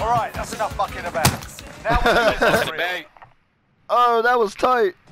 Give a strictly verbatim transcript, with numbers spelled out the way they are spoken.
Alright, that's enough fucking about. Now we're Bang. Oh, that was tight.